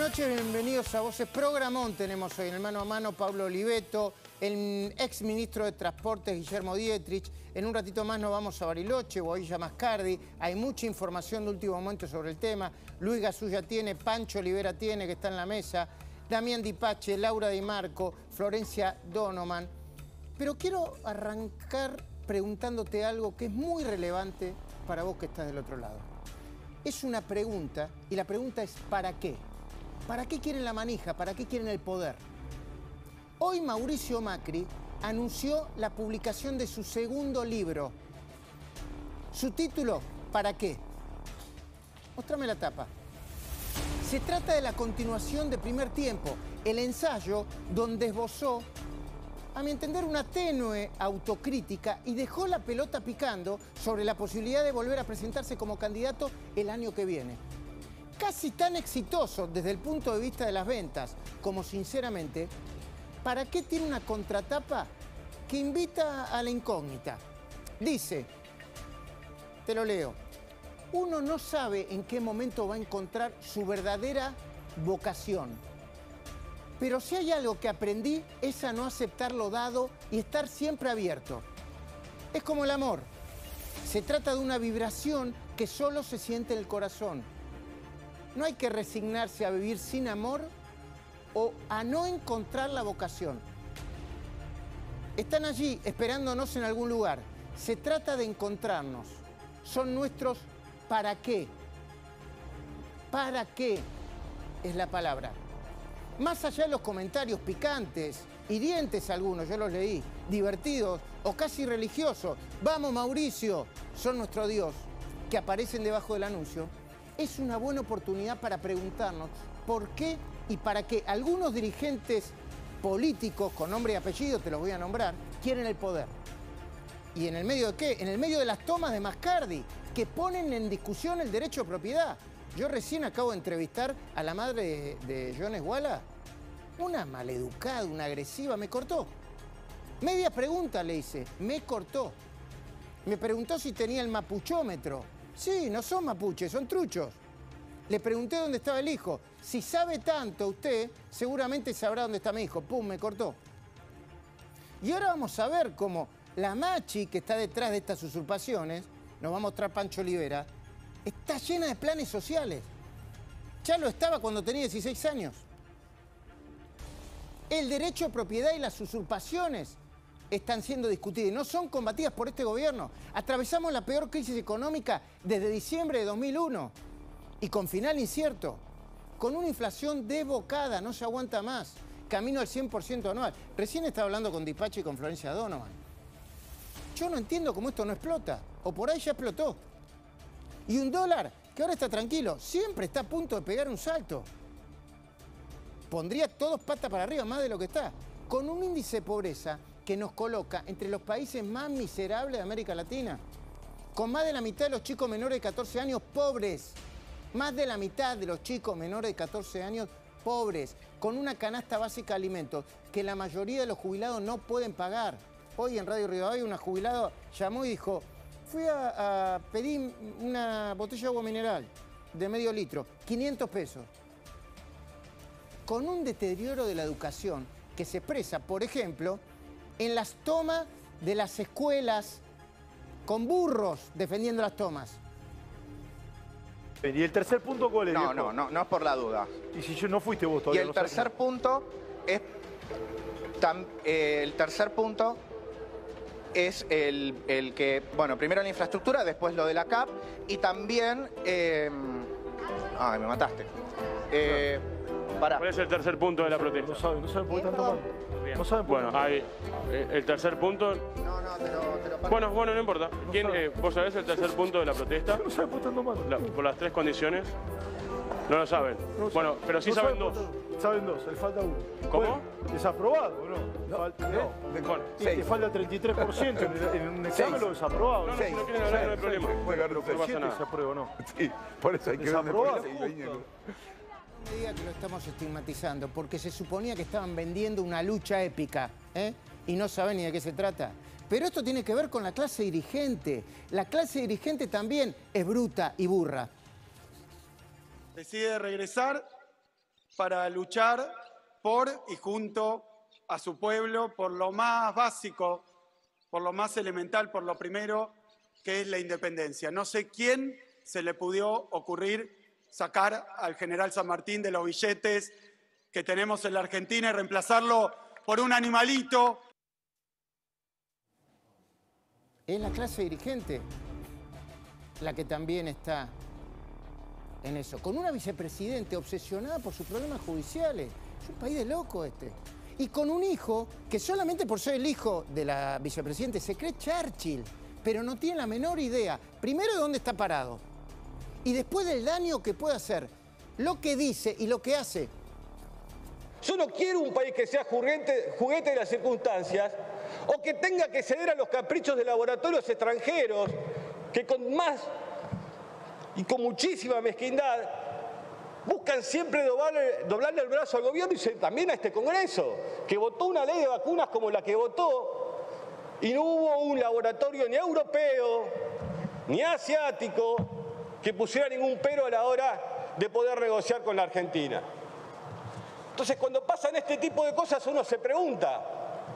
noches, bienvenidos a Voces. Programón tenemos hoy en el Mano a Mano Pablo Oliveto, el ex ministro de Transportes Guillermo Dietrich. En un ratito más nos vamos a Bariloche o a Villa Mascardi. Hay mucha información de último momento sobre el tema. Luis Gasulla tiene, Pancho Olivera tiene, que está en la mesa, Damián Dipache, Laura Di Marco, Florencia Donoman. Pero quiero arrancar preguntándote algo que es muy relevante para vos que estás del otro lado. Es una pregunta, y la pregunta es ¿para qué? ¿Para qué quieren la manija? ¿Para qué quieren el poder? Hoy Mauricio Macri anunció la publicación de su segundo libro. Su título, ¿para qué? Móstrame la tapa. Se trata de la continuación de Primer Tiempo, el ensayo donde esbozó, a mi entender, una tenue autocrítica y dejó la pelota picando sobre la posibilidad de volver a presentarse como candidato el año que viene. Casi tan exitoso desde el punto de vista de las ventas como sinceramente, ¿para qué tiene una contratapa que invita a la incógnita? Dice, te lo leo, uno no sabe en qué momento va a encontrar su verdadera vocación. Pero si hay algo que aprendí es a no aceptar lo dado y estar siempre abierto. Es como el amor. Se trata de una vibración que solo se siente en el corazón. No hay que resignarse a vivir sin amor o a no encontrar la vocación. Están allí esperándonos en algún lugar. Se trata de encontrarnos. Son nuestros ¿para qué? ¿Para qué? Es la palabra. Más allá de los comentarios picantes, hirientes algunos, yo los leí, divertidos o casi religiosos, vamos Mauricio, son nuestro Dios, que aparecen debajo del anuncio, es una buena oportunidad para preguntarnos por qué y para qué algunos dirigentes políticos, con nombre y apellido, te los voy a nombrar, quieren el poder. ¿Y en el medio de qué? En el medio de las tomas de Mascardi, que ponen en discusión el derecho de propiedad. Yo recién acabo de entrevistar a la madre de Jones Walla, una maleducada, una agresiva, me cortó. Media pregunta le hice, me cortó. Me preguntó si tenía el mapuchómetro. Sí, no son mapuches, son truchos. Le pregunté dónde estaba el hijo. Si sabe tanto usted, seguramente sabrá dónde está mi hijo. Pum, me cortó. Y ahora vamos a ver cómo la machi que está detrás de estas usurpaciones, nos va a mostrar Pancho Olivera, está llena de planes sociales. Ya lo estaba cuando tenía 16 años. El derecho a propiedad y las usurpaciones están siendo discutidas y no son combatidas por este gobierno. Atravesamos la peor crisis económica desde diciembre de 2001 y con final incierto, con una inflación desbocada, no se aguanta más, camino al 100% anual. Recién estaba hablando con Dipache y con Florencia Donoman. Yo no entiendo cómo esto no explota, o por ahí ya explotó. Y un dólar que ahora está tranquilo, siempre está a punto de pegar un salto. Pondría todos patas para arriba, más de lo que está, con un índice de pobreza que nos coloca entre los países más miserables de América Latina, con más de la mitad de los chicos menores de 14 años pobres, más de la mitad de los chicos menores de 14 años pobres, con una canasta básica de alimentos que la mayoría de los jubilados no pueden pagar. Hoy en Radio Rivadavia una jubilada llamó y dijo, fui a pedir una botella de agua mineral de medio litro, 500 pesos. Con un deterioro de la educación que se expresa, por ejemplo, en las tomas de las escuelas con burros defendiendo las tomas. ¿Y el tercer punto cuál es? No es por la duda. Y si yo no fuiste vos todavía. Y el tercer punto es el que, bueno, primero la infraestructura, después lo de la CAP y también... Ay, me mataste. Pará. ¿Cuál es el tercer punto de la protesta? No saben por qué tanto mal. No saben por qué. Bueno, hay el tercer punto. No, te lo Bueno, no importa. ¿Quién, ¿Vos sabés el tercer punto de la protesta? No saben por qué tanto mal. Por las tres condiciones. No lo saben. No bueno, saben. pero sí No saben dos. Saben dos, le falta uno. ¿Cómo? Bueno, desaprobado, ¿o no? Bueno, Te falta 33% en un examen lo desaprobado. no, si no quieren hablar no hay problema. Pero No pasa nada. se aprueba, ¿no? Sí, por eso hay que ver Desaprobado. No me diga que lo estamos estigmatizando, porque se suponía que estaban vendiendo una lucha épica, y no saben ni de qué se trata. Pero esto tiene que ver con la clase dirigente. La clase dirigente también es bruta y burra. Decide regresar para luchar por y junto a su pueblo, por lo más básico, por lo más elemental, por lo primero, que es la independencia. No sé quién se le pudo ocurrir sacar al general San Martín de los billetes que tenemos en la Argentina y reemplazarlo por un animalito. Es la clase dirigente la que también está en eso, con una vicepresidente obsesionada por sus problemas judiciales. Es un país de loco este. Y con un hijo que solamente por ser el hijo de la vicepresidente se cree Churchill, pero no tiene la menor idea, primero, de dónde está parado, y después del daño que puede hacer, lo que dice y lo que hace. Yo no quiero un país que sea juguete de las circunstancias o que tenga que ceder a los caprichos de laboratorios extranjeros que con más y con muchísima mezquindad buscan siempre doblarle el brazo al gobierno y también a este Congreso, que votó una ley de vacunas como la que votó y no hubo un laboratorio ni europeo ni asiático que pusiera ningún pero a la hora de poder negociar con la Argentina. Entonces, cuando pasan este tipo de cosas, uno se pregunta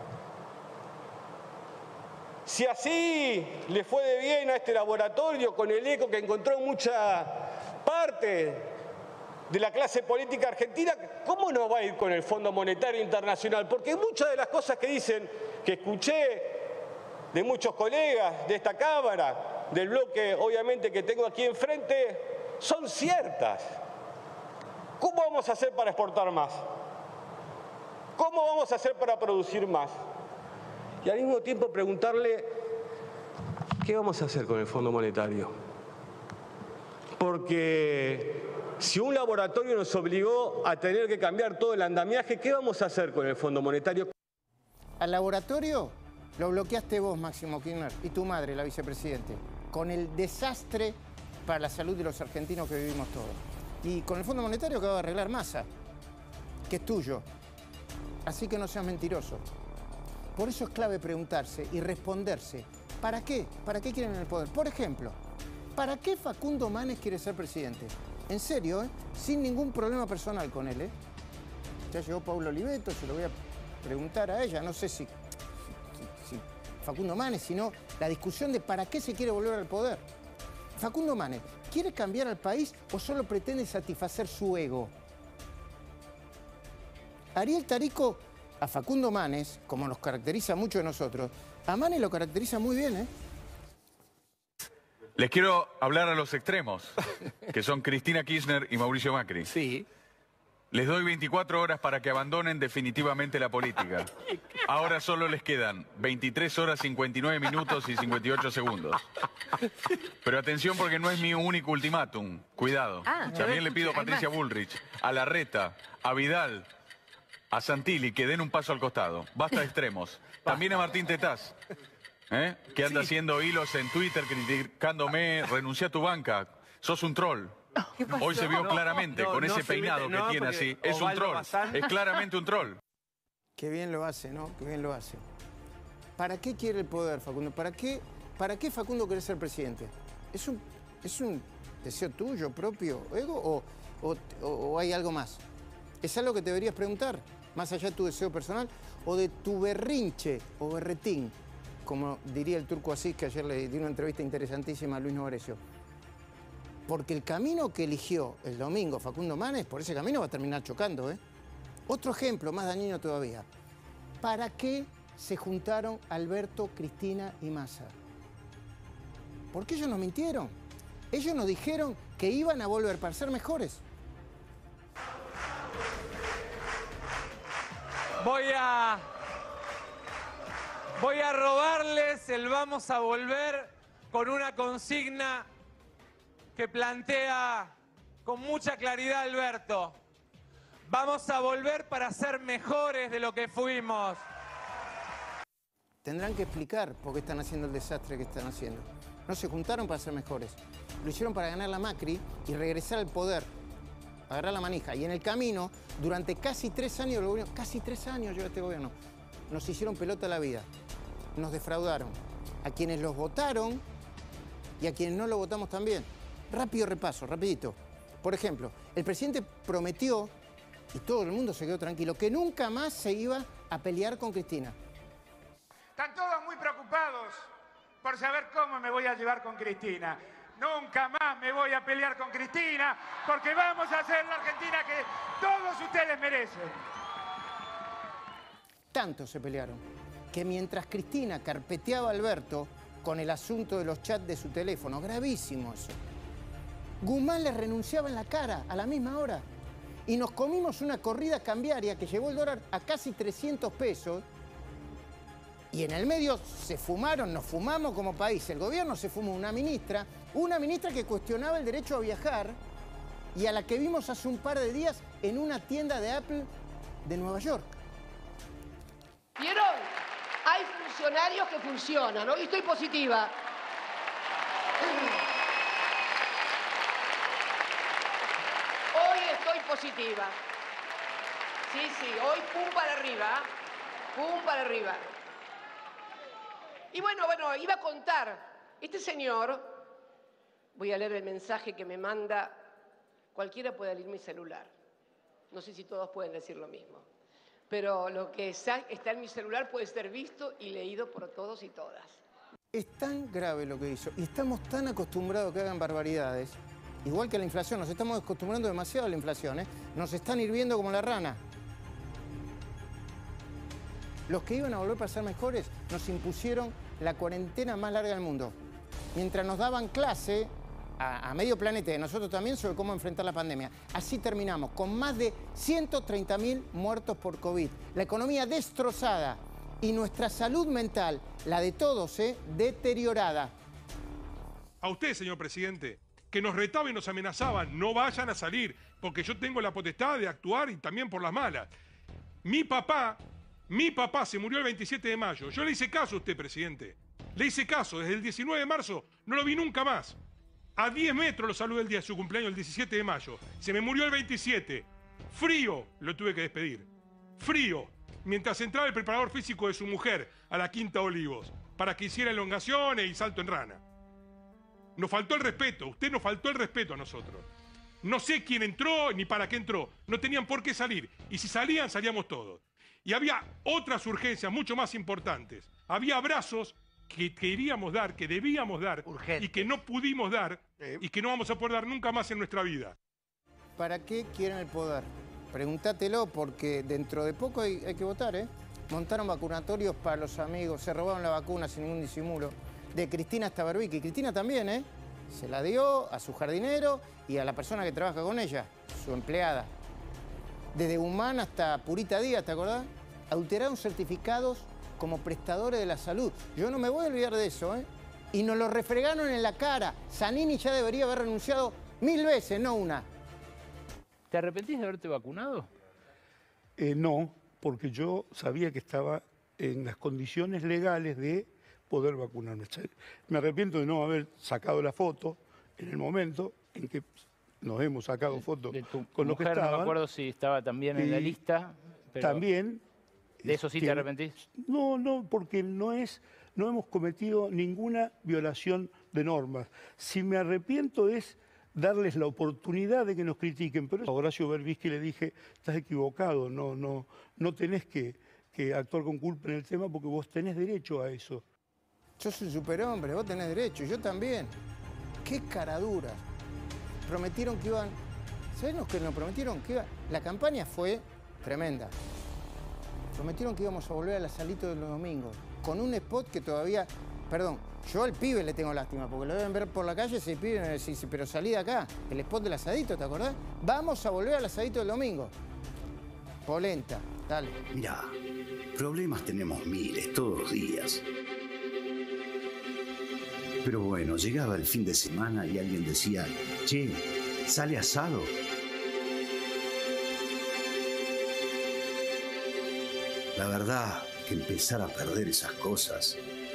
si así le fue de bien a este laboratorio con el eco que encontró en mucha parte de la clase política argentina, ¿cómo no va a ir con el Fondo Monetario Internacional? Porque muchas de las cosas que dicen, que escuché de muchos colegas de esta Cámara, del bloque obviamente que tengo aquí enfrente, son ciertas. ¿Cómo vamos a hacer para exportar más? ¿Cómo vamos a hacer para producir más? Y al mismo tiempo preguntarle, ¿qué vamos a hacer con el Fondo Monetario? Porque si un laboratorio nos obligó a tener que cambiar todo el andamiaje, ¿qué vamos a hacer con el Fondo Monetario? Al laboratorio lo bloqueaste vos, Máximo Kirchner, y tu madre, la vicepresidente, con el desastre para la salud de los argentinos que vivimos todos. Y con el Fondo Monetario que va a arreglar Massa, que es tuyo. Así que no seas mentiroso. Por eso es clave preguntarse y responderse, ¿para qué? ¿Para qué quieren el poder? Por ejemplo, ¿para qué Facundo Manes quiere ser presidente? En serio, sin ningún problema personal con él. Ya llegó Pablo Oliveto, se lo voy a preguntar a ella. No sé si Facundo Manes, sino la discusión de para qué se quiere volver al poder. Facundo Manes, ¿quiere cambiar al país o solo pretende satisfacer su ego? Ariel Tarico, a Facundo Manes, como nos caracteriza mucho de nosotros, a Manes lo caracteriza muy bien, Les quiero hablar a los extremos, que son Cristina Kirchner y Mauricio Macri. Sí. Les doy 24 horas para que abandonen definitivamente la política. Ahora solo les quedan 23 horas, 59 minutos y 58 segundos. Pero atención porque no es mi único ultimátum. Cuidado. También le pido a Patricia Bullrich, a Larreta, a Vidal, a Santilli que den un paso al costado. Basta de extremos. También a Martín Tetaz, que anda haciendo hilos en Twitter criticándome. Renuncia a tu banca. Sos un troll. Hoy se vio claramente con ese peinado que tiene así. Es un troll. Es claramente un troll. Qué bien lo hace, ¿no? Qué bien lo hace. ¿Para qué quiere el poder, Facundo? ¿Para qué Facundo quiere ser presidente? ¿Es un deseo tuyo, propio, ego, o hay algo más? ¿Es algo que te deberías preguntar, más allá de tu deseo personal, o de tu berrinche o berretín, como diría el Turco Asís, que ayer le di una entrevista interesantísima a Luis Novarecio? Porque el camino que eligió el domingo Facundo Manes, por ese camino va a terminar chocando, Otro ejemplo, más dañino todavía. ¿Para qué se juntaron Alberto, Cristina y Massa? Porque ellos nos mintieron. Ellos nos dijeron que iban a volver para ser mejores. Voy a robarles el vamos a volver con una consigna que plantea con mucha claridad Alberto. Vamos a volver para ser mejores de lo que fuimos. Tendrán que explicar por qué están haciendo el desastre que están haciendo. No se juntaron para ser mejores. Lo hicieron para ganar la Macri y regresar al poder, agarrar la manija. Y en el camino, durante casi 3 años, casi 3 años lleva este gobierno, nos hicieron pelota la vida. Nos defraudaron. A quienes los votaron y a quienes no lo votamos también. Rápido repaso, rapidito. Por ejemplo, el presidente prometió Y todo el mundo se quedó tranquilo, que nunca más se iba a pelear con Cristina. Están todos muy preocupados por saber cómo me voy a llevar con Cristina. Nunca más me voy a pelear con Cristina, porque vamos a hacer la Argentina que todos ustedes merecen. Tanto se pelearon, que mientras Cristina carpeteaba a Alberto con el asunto de los chats de su teléfono, gravísimo eso, Guzmán le renunciaba en la cara a la misma hora. Y nos comimos una corrida cambiaria que llevó el dólar a casi 300 pesos. Y en el medio nos fumamos como país. El gobierno se fumó una ministra que cuestionaba el derecho a viajar y a la que vimos hace un par de días en una tienda de Apple de Nueva York. ¿Vieron? Hay funcionarios que funcionan. Hoy estoy positiva. Hoy estoy positiva. Sí, hoy pum para arriba. Pum para arriba. Y bueno, iba a contar. Este señor, voy a leer el mensaje que me manda. Cualquiera puede leer mi celular. No sé si todos pueden decir lo mismo. Pero lo que está en mi celular puede ser visto y leído por todos y todas. Es tan grave lo que hizo y estamos tan acostumbrados a que hagan barbaridades. Igual que la inflación, nos estamos acostumbrando demasiado a la inflación, ¿eh? Nos están hirviendo como la rana. Los que iban a volver para ser mejores nos impusieron la cuarentena más larga del mundo. Mientras nos daban clase a medio planeta y a nosotros también sobre cómo enfrentar la pandemia. Así terminamos, con más de 130.000 muertos por COVID. La economía destrozada y nuestra salud mental, la de todos, deteriorada. A usted, señor presidente, que nos retaban y nos amenazaban, no vayan a salir, porque yo tengo la potestad de actuar y también por las malas. Mi papá se murió el 27 de mayo. Yo le hice caso a usted, presidente. Le hice caso. Desde el 19 de marzo no lo vi nunca más. A 10 metros lo saludé el día de su cumpleaños, el 17 de mayo. Se me murió el 27. Frío lo tuve que despedir. Frío. Mientras entraba el preparador físico de su mujer a la Quinta Olivos para que hiciera elongaciones y salto en rana. Nos faltó el respeto. Usted nos faltó el respeto a nosotros. No sé quién entró ni para qué entró. No tenían por qué salir. Y si salían, salíamos todos. Y había otras urgencias mucho más importantes. Había abrazos que queríamos dar, que debíamos dar, urgente, y que no pudimos dar, y que no vamos a poder dar nunca más en nuestra vida. ¿Para qué quieren el poder? Pregúntatelo, porque dentro de poco hay que votar, ¿eh? Montaron vacunatorios para los amigos, se robaron la vacuna sin ningún disimulo. De Cristina hasta Barbic, y Cristina también, ¿eh? Se la dio a su jardinero y a la persona que trabaja con ella, su empleada. Desde Guzmán hasta Purita Díaz, ¿te acordás? Adulteraron certificados como prestadores de la salud. Yo no me voy a olvidar de eso, ¿eh? Y nos lo refregaron en la cara. Zanini ya debería haber renunciado 1000 veces, no una. ¿Te arrepentís de haberte vacunado? No, porque yo sabía que estaba en las condiciones legales de poder vacunarme. Me arrepiento de no haber sacado la foto en el momento en que nos hemos sacado fotos con lo que estaba. No me acuerdo si estaba también en la lista. Pero también. ¿De eso sí te arrepentís? No, porque no hemos cometido ninguna violación de normas. Si me arrepiento es darles la oportunidad de que nos critiquen. Pero a Horacio Berbisky le dije, estás equivocado, no tenés que actuar con culpa en el tema porque vos tenés derecho a eso. Yo soy superhombre, vos tenés derecho, yo también. Qué caraduras. Prometieron que iban... ¿Sabés lo que nos prometieron? Que la campaña fue tremenda. Prometieron que íbamos a volver al asadito de los domingos, con un spot que todavía... Perdón, yo al pibe le tengo lástima, porque lo deben ver por la calle, ese pibe me dice, pero salí de acá, el spot del asadito, ¿te acordás? Vamos a volver al asadito del domingo. Polenta, dale. Mirá, problemas tenemos miles, todos los días. Pero bueno, llegaba el fin de semana y alguien decía, che, ¿sale asado? La verdad que empezar a perder esas cosas.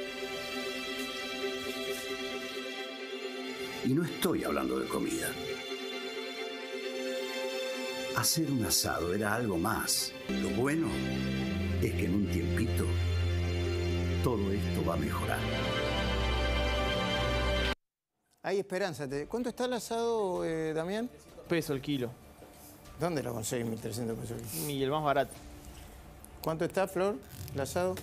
Y no estoy hablando de comida. Hacer un asado era algo más. Lo bueno es que en un tiempito todo esto va a mejorar. Hay esperanza. ¿Cuánto está el asado, Damián? Peso el kilo. ¿Dónde lo conseguís 1.300 pesos? Y el más barato. ¿Cuánto está, Flor, el asado?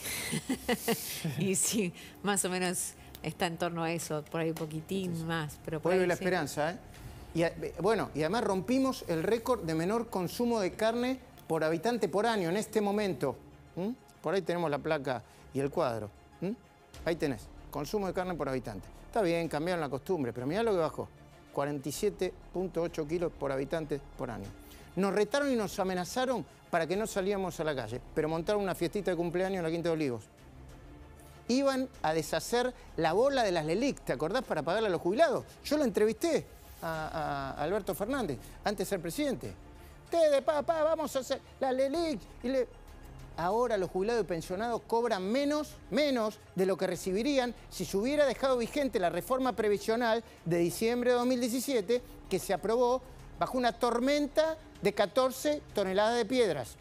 Y sí, más o menos está en torno a eso, por ahí un poquitín más. Pero por Vuelve ahí la sí. esperanza, ¿eh? Bueno, y además rompimos el récord de menor consumo de carne por habitante por año en este momento. Por ahí tenemos la placa y el cuadro. Ahí tenés, consumo de carne por habitante. Está bien, cambiaron la costumbre, pero mirá lo que bajó. 47.8 kilos por habitante por año. Nos retaron y nos amenazaron para que no salíamos a la calle, pero montaron una fiestita de cumpleaños en la Quinta de Olivos. Iban a deshacer la bola de las LELIC, ¿te acordás? Para pagarle a los jubilados. Yo lo entrevisté a Alberto Fernández, antes de ser presidente. Ustedes, papá, vamos a hacer la LELIC. Ahora los jubilados y pensionados cobran menos de lo que recibirían si se hubiera dejado vigente la reforma previsional de diciembre de 2017 que se aprobó bajo una tormenta de 14 toneladas de piedras.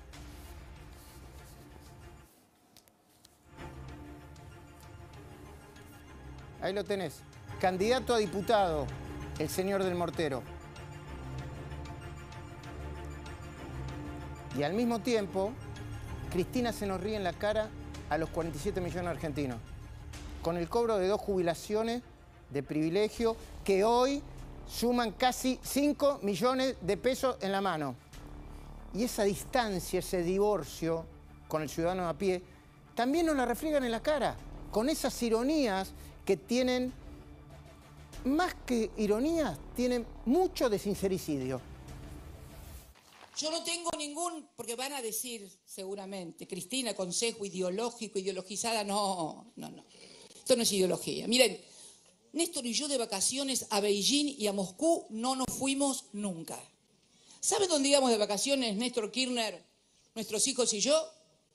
Ahí lo tenés. Candidato a diputado, el señor del Mortero. Y al mismo tiempo, Cristina se nos ríe en la cara a los 47 millones de argentinos, con el cobro de 2 jubilaciones de privilegio que hoy suman casi 5 millones de pesos en la mano. Y esa distancia, ese divorcio con el ciudadano a pie, también nos la refriegan en la cara, con esas ironías que tienen, más que ironías, tienen mucho de sincericidio. Yo no tengo ningún, porque van a decir seguramente, Cristina, consejo ideológico, ideologizada, no. Esto no es ideología. Miren, Néstor y yo de vacaciones a Beijing y a Moscú no nos fuimos nunca. ¿Saben dónde íbamos de vacaciones, Néstor Kirchner, nuestros hijos y yo?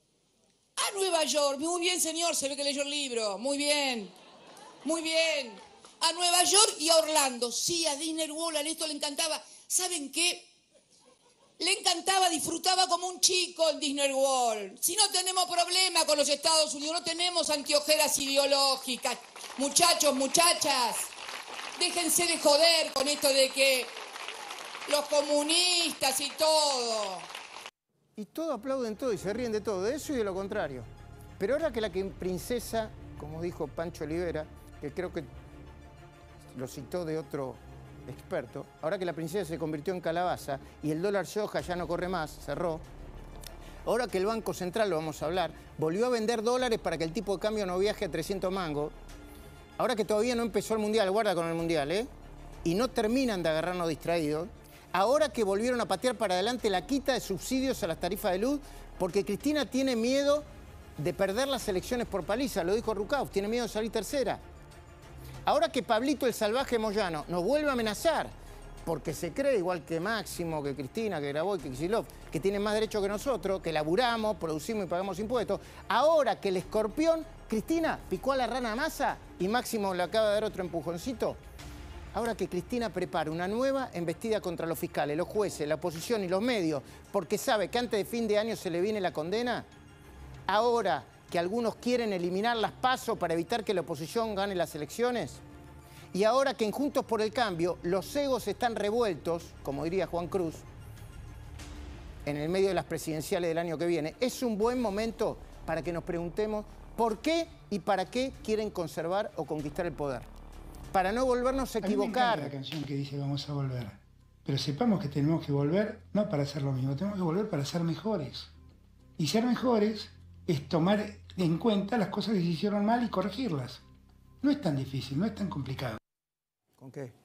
A Nueva York. Muy bien, señor, se ve que leyó el libro. Muy bien, muy bien. A Nueva York y a Orlando. Sí, a Disney World, a Néstor le encantaba. ¿Saben qué? Le encantaba, disfrutaba como un chico en Disney World. Si no tenemos problema con los Estados Unidos, no tenemos anteojeras ideológicas. Muchachos, muchachas, déjense de joder con esto de que los comunistas y todo. Y todo aplauden todo y se ríen de todo, de eso y de lo contrario. Pero ahora que la princesa, como dijo Pancho Olivera, que creo que lo citó de otro experto, ahora que la princesa se convirtió en calabaza y el dólar soja ya no corre más, cerró, ahora que el Banco Central, lo vamos a hablar, volvió a vender dólares para que el tipo de cambio no viaje a 300 mangos, ahora que todavía no empezó el Mundial, guarda con el Mundial, y no terminan de agarrarnos distraídos, ahora que volvieron a patear para adelante la quita de subsidios a las tarifas de luz, porque Cristina tiene miedo de perder las elecciones por paliza, lo dijo Rucauf, tiene miedo de salir tercera. Ahora que Pablito el Salvaje Moyano nos vuelve a amenazar, porque se cree, igual que Máximo, que Cristina, que Graboy, que Kicillof, que tienen más derechos que nosotros, que laburamos, producimos y pagamos impuestos, ahora que el escorpión, Cristina, picó a la rana Massa y Máximo le acaba de dar otro empujoncito, ahora que Cristina prepara una nueva embestida contra los fiscales, los jueces, la oposición y los medios, porque sabe que antes de fin de año se le viene la condena, ahora que algunos quieren eliminar las PASO para evitar que la oposición gane las elecciones, y ahora que en Juntos por el Cambio los egos están revueltos, como diría Juan Cruz, en el medio de las presidenciales del año que viene, es un buen momento para que nos preguntemos por qué y para qué quieren conservar o conquistar el poder. Para no volvernos a equivocar. A mí me encanta la canción que dice vamos a volver, pero sepamos que tenemos que volver no para hacer lo mismo, tenemos que volver para ser mejores. Y ser mejores es tomar en cuenta las cosas que se hicieron mal y corregirlas. No es tan difícil, no es tan complicado. ¿Con qué?